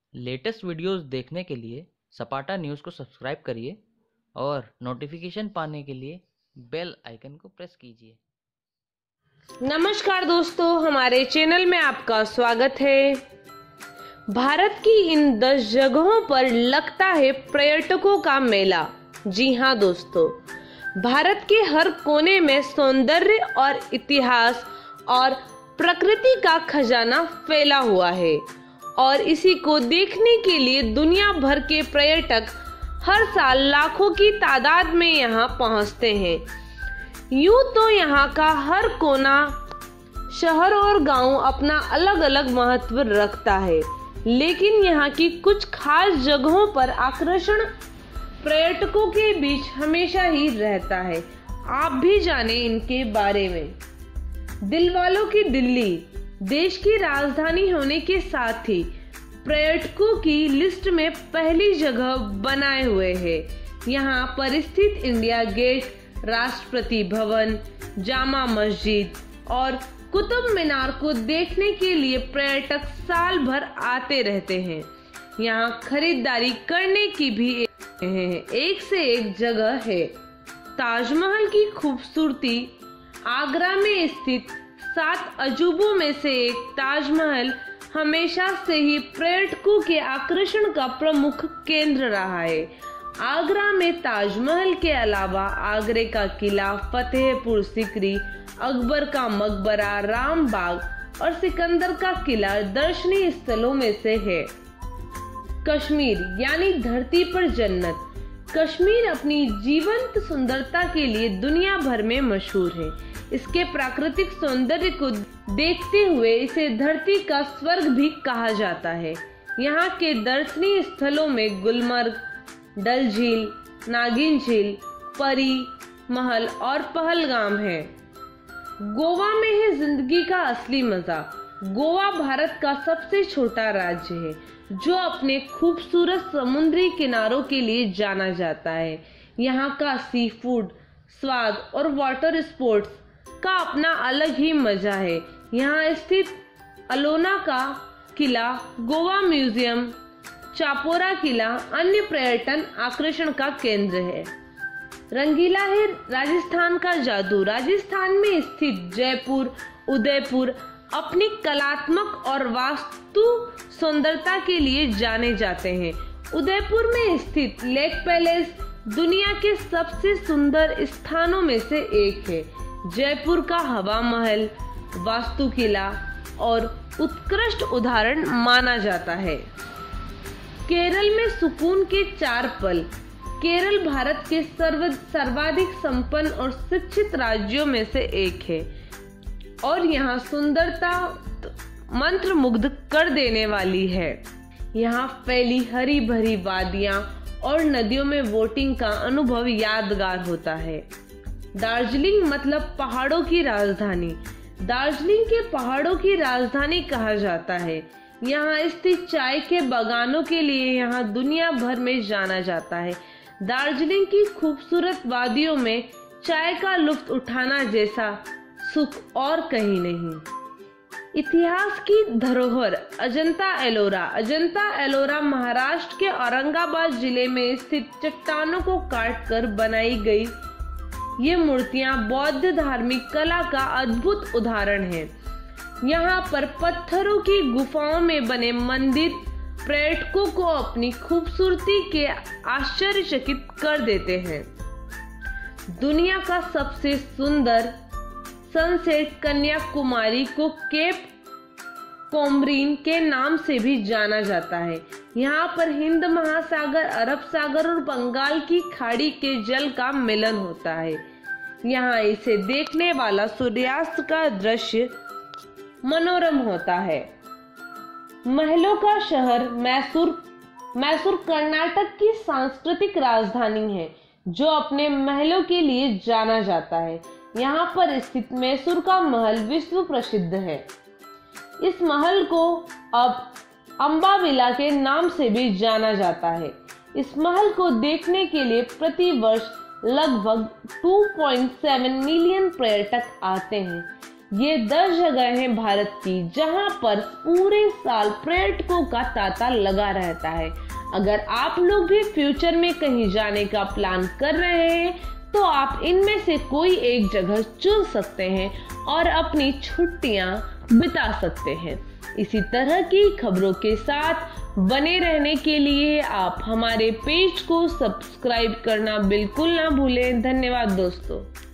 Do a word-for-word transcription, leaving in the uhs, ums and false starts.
Latest videos देखने के लिए सपाटा न्यूज़ को सब्सक्राइब करिए और नोटिफिकेशन पाने के लिए बेल आइकन को प्रेस कीजिए। नमस्कार दोस्तों, हमारे चैनल में आपका स्वागत है। भारत की इन दस जगहों पर लगता है पर्यटकों का मेला। जी हाँ दोस्तों, भारत के हर कोने में सौंदर्य और इतिहास और प्रकृति का खजाना फैला हुआ है और इसी को देखने के लिए दुनिया भर के पर्यटक हर साल लाखों की तादाद में यहाँ पहुँचते हैं। यूं तो यहाँ का हर कोना, शहर और गांव अपना अलग अलग महत्व रखता है, लेकिन यहाँ की कुछ खास जगहों पर आकर्षण पर्यटकों के बीच हमेशा ही रहता है। आप भी जाने इनके बारे में। दिलवालों की दिल्ली देश की राजधानी होने के साथ ही पर्यटकों की लिस्ट में पहली जगह बनाए हुए है। यहाँ पर स्थित इंडिया गेट, राष्ट्रपति भवन, जामा मस्जिद और कुतुब मीनार को देखने के लिए पर्यटक साल भर आते रहते हैं। यहाँ खरीदारी करने की भी एक से एक जगह है। ताजमहल की खूबसूरती आगरा में स्थित सात अजूबों में से एक ताजमहल हमेशा से ही पर्यटकों के आकर्षण का प्रमुख केंद्र रहा है। आगरा में ताजमहल के अलावा आगरे का किला, फतेहपुर सीकरी, अकबर का मकबरा, राम बाग और सिकंदर का किला दर्शनीय स्थलों में से है। कश्मीर यानी धरती पर जन्नत। कश्मीर अपनी जीवंत सुंदरता के लिए दुनिया भर में मशहूर है। इसके प्राकृतिक सौंदर्य को देखते हुए इसे धरती का स्वर्ग भी कहा जाता है। यहाँ के दर्शनीय स्थलों में गुलमर्ग, डल झील, नागिन झील, परी महल और पहलगाम है। गोवा में है जिंदगी का असली मजा। गोवा भारत का सबसे छोटा राज्य है जो अपने खूबसूरत समुद्री किनारों के लिए जाना जाता है। यहाँ का सी फूड, स्वाद और वाटर स्पोर्ट्स का अपना अलग ही मजा है। यहाँ स्थित अलोना का किला, गोवा म्यूजियम, चापोरा किला अन्य पर्यटन आकर्षण का केंद्र है। रंगीला है राजस्थान का जादू। राजस्थान में स्थित जयपुर, उदयपुर अपनी कलात्मक और वास्तु सुंदरता के लिए जाने जाते हैं। उदयपुर में स्थित लेक पैलेस दुनिया के सबसे सुंदर स्थानों में से एक है। जयपुर का हवा महल वास्तु किला और उत्कृष्ट उदाहरण माना जाता है। केरल में सुकून के चार पल। केरल भारत के सर्व सर्वाधिक संपन्न और शिक्षित राज्यों में से एक है और यहाँ सुंदरता मंत्रमुग्ध कर देने वाली है। यहाँ फैली हरी भरी वादियां और नदियों में बोटिंग का अनुभव यादगार होता है। दार्जिलिंग मतलब पहाड़ों की राजधानी। दार्जिलिंग के पहाड़ों की राजधानी कहा जाता है। यहाँ स्थित चाय के बागानों के लिए यहाँ दुनिया भर में जाना जाता है। दार्जिलिंग की खूबसूरत वादियों में चाय का लुत्फ उठाना जैसा सुख और कहीं नहीं। इतिहास की धरोहर अजंता एलोरा। अजंता एलोरा महाराष्ट्र के औरंगाबाद जिले में स्थित चट्टानों को काटकर बनाई गई ये मूर्तियां बौद्ध धार्मिक कला का अद्भुत उदाहरण है। यहाँ पर पत्थरों की गुफाओं में बने मंदिर पर्यटकों को अपनी खूबसूरती के आश्चर्यचकित कर देते हैं। दुनिया का सबसे सुंदर सनसेट कन्याकुमारी को केप कोमरिन के नाम से भी जाना जाता है। यहाँ पर हिंद महासागर, अरब सागर और बंगाल की खाड़ी के जल का मिलन होता है। यहाँ इसे देखने वाला सूर्यास्त का दृश्य मनोरम होता है। महलों का शहर मैसूर। मैसूर कर्नाटक की सांस्कृतिक राजधानी है जो अपने महलों के लिए जाना जाता है। यहाँ पर स्थित मैसूर का महल विश्व प्रसिद्ध है। इस महल को अब अम्बाविला के नाम से भी जाना जाता है। इस महल को देखने के लिए प्रति वर्ष लगभग दो पॉइंट सात मिलियन पर्यटक आते हैं। ये दस जगह हैं भारत की जहां पर पूरे साल पर्यटकों का तांता लगा रहता है। अगर आप लोग भी फ्यूचर में कहीं जाने का प्लान कर रहे हैं तो आप इनमें से कोई एक जगह चुन सकते हैं और अपनी छुट्टियां बिता सकते हैं। इसी तरह की खबरों के साथ बने रहने के लिए आप हमारे पेज को सब्सक्राइब करना बिल्कुल ना भूलें। धन्यवाद दोस्तों।